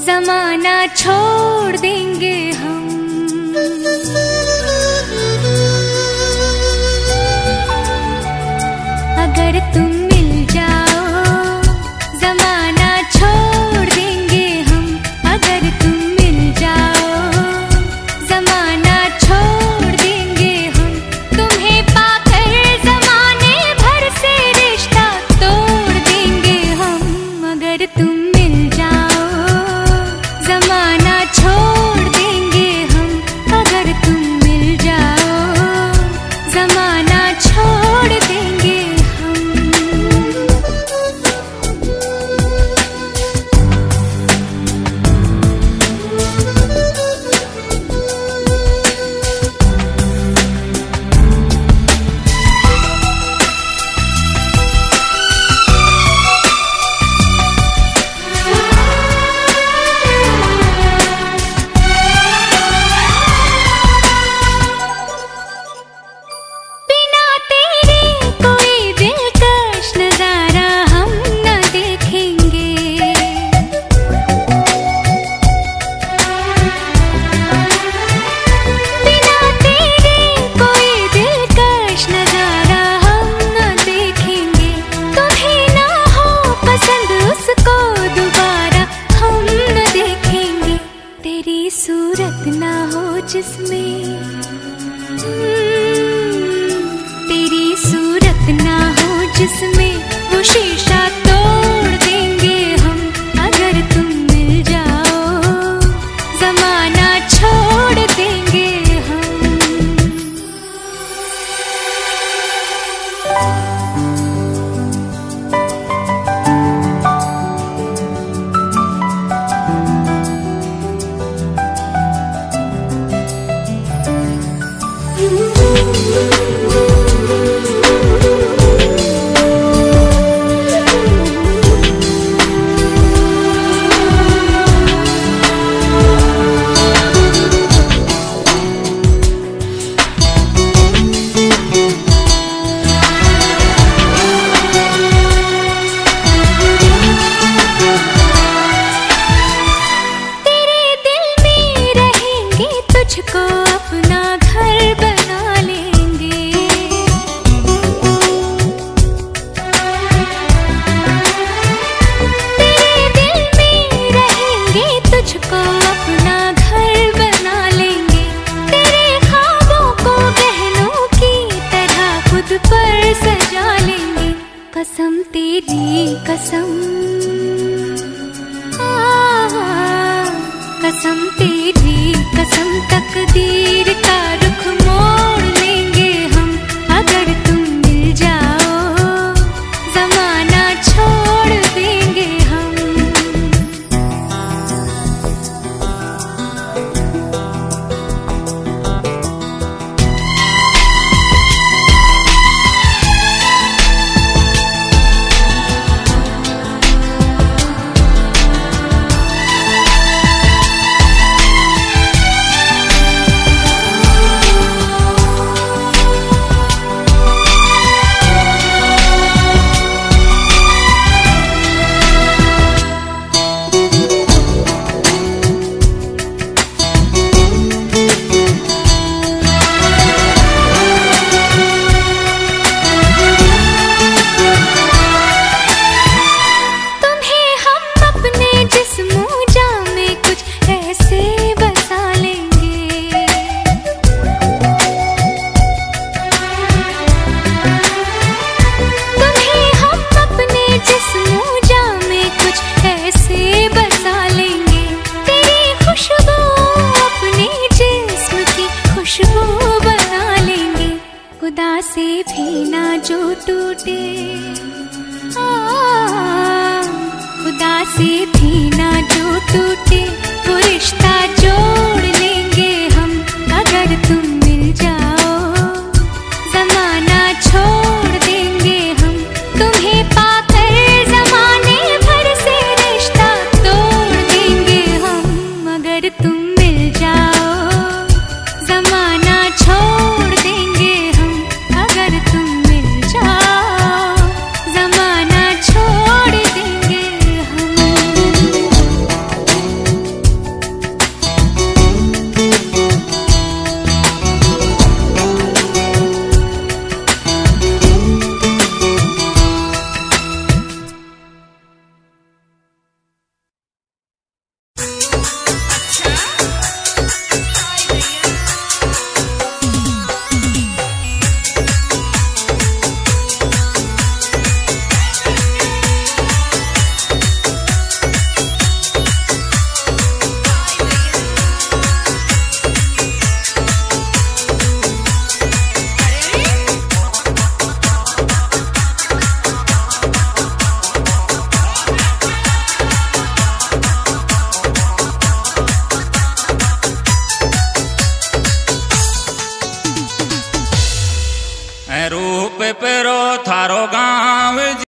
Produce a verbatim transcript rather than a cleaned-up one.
जमाना छोड़ देंगे हम। अगर तुम मिल जाओ जमाना छोड़ देंगे हम। अगर तुम मिल जाओ जमाना छोड़ देंगे हम। तुम्हें पाकर जमाने भर से रिश्ता तोड़ देंगे हम। अगर तुम मिल जाओ जमाना छोड़ देंगे हम। अगर तुम मिल जाओ जमाना छोड़ देंगे हम। बिना तेरे कोई दिलकश नजारा हम न देखेंगे। बिना तेरे कोई दिलकश नजारा हम न देखेंगे। तुम्हें ना हो पसंद उसको दोबारा हम न देखेंगे। तेरी सूरत ना हो जिसमें तेरी सूरत ना हो जिसमें वो शीशा तोड़ देंगे हम। अगर तुम मिल जाओ जमाना छोड़ देंगे हम। तेरे दिल में रहेंगे तुझको अपना घर बना लेंगे। तेरे दिल में रहेंगे तुझको अपना घर बना लेंगे। तेरे ख्वाबों को गहनों की तरह खुद पर सजा लेंगे। कसम तेरी कसम कसम तेरी कसम तकदीर का रुख मोड़ लेंगे हम। अगर तुम मिल जाओ जमाना छोड़ देंगे हम। पे पेरो थारो गाँव।